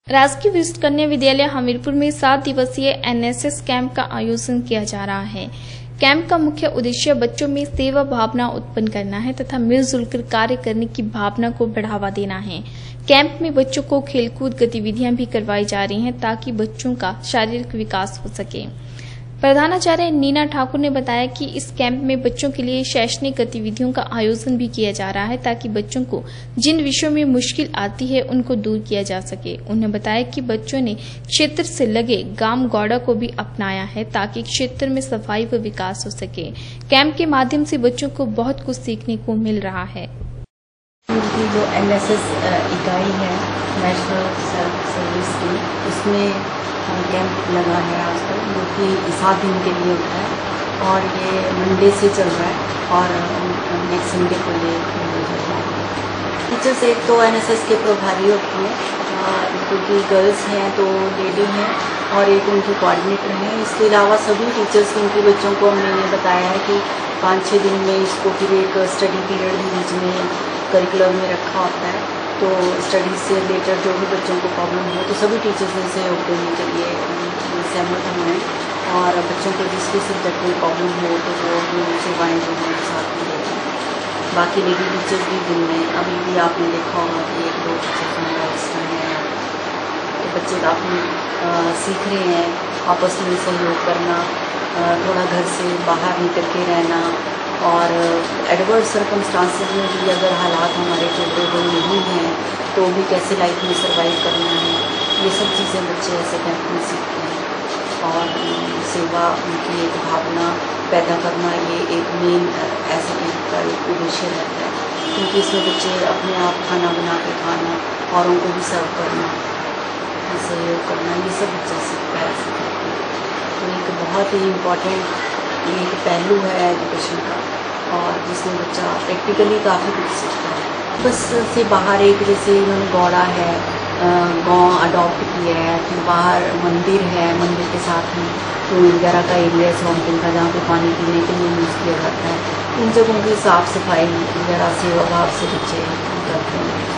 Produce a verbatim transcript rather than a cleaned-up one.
राजकीय वरिष्ठ कन्या विद्यालय हमीरपुर में सात दिवसीय एन एस एस कैंप का आयोजन किया जा रहा है। कैंप का मुख्य उद्देश्य बच्चों में सेवा भावना उत्पन्न करना है तथा मिलजुल कर कार्य करने की भावना को बढ़ावा देना है। कैंप में बच्चों को खेलकूद गतिविधियां भी करवाई जा रही हैं ताकि बच्चों का शारीरिक विकास हो सके। प्रधानाचार्य नीना ठाकुर ने बताया कि इस कैंप में बच्चों के लिए शैक्षणिक गतिविधियों का आयोजन भी किया जा रहा है ताकि बच्चों को जिन विषयों में मुश्किल आती है उनको दूर किया जा सके। उन्होंने बताया कि बच्चों ने क्षेत्र से लगे गांव गौड़ा को भी अपनाया है ताकि क्षेत्र में सफाई व विकास हो सके। कैंप के माध्यम से बच्चों को बहुत कुछ सीखने को मिल रहा है। उनकी जो एन एस एस इकाई है नेशनल सेल्फ सर्विस की, उसमें कैंप लगा है आज तक, जो कि सात दिन के लिए होता है और ये मंडे से चल रहा है और नेक्स्ट संडे को ये है। टीचर्स एक तो एन एस एस के प्रभारी होते हैं, क्योंकि गर्ल्स हैं तो लेडी हैं और एक उनकी कोऑर्डिनेटर हैं। इसके अलावा सभी टीचर्स इनके बच्चों को हमने बताया है कि पाँच छः दिन में इसको फिर एक स्टडी पीरियड भी बीच में करिकुलम में रखा होता है, तो स्टडी से रिलेटेड जो भी बच्चों को प्रॉब्लम हो तो सभी टीचर्स ने सहयोग देने के लिए सहमत हुए हैं और बच्चों को जिस भी सब्जेक्ट में प्रॉब्लम हो तो वो सेवाएँ जो हैं साथ में देते हैं। बाकी लेडी टीचर्स भी दिन में अभी भी आपने देखा होगा कि एक दो टीचर्स हमारा एक्स्ट्रा हैं, तो बच्चे काफ़ी सीख रहे हैं आपस में सहयोग करना, थोड़ा घर से बाहर निकल के रहना और एडवर्स सर्कमस्टांसेस में भी अगर हालात हमारे फेवरेबल नहीं हैं तो भी कैसे लाइफ में सर्वाइव करना है, ये सब चीज़ें बच्चे ऐसे कैंप में सीखते हैं। और सेवा उनकी एक भावना पैदा करना ये एक मेन ऐसे कैंप का एक उद्देश्य रहता है, क्योंकि इसमें बच्चे अपने आप खाना बना के खाना, औरों को भी सर्व करना, सहयोग करना, ये सब बच्चा सीखता है ऐसे कैंप में। तो एक बहुत ही इम्पॉर्टेंट ये एक पहलू है एजुकेशन का और जिसमें बच्चा प्रैक्टिकली काफ़ी कुछ सीखता है। बस से बाहर एक जैसे इन्होंने गौड़ा है, गांव अडॉप्ट किया है, फिर बाहर मंदिर है, मंदिर के साथ ही टूल वगैरह का एरिया है सौंपिंग का, जहाँ पे पानी पीने के लिए यूज़ किया जाता है। इन जगहों की साफ़ सफाई वगैरह सेवा भाव से बच्चे करते हैं।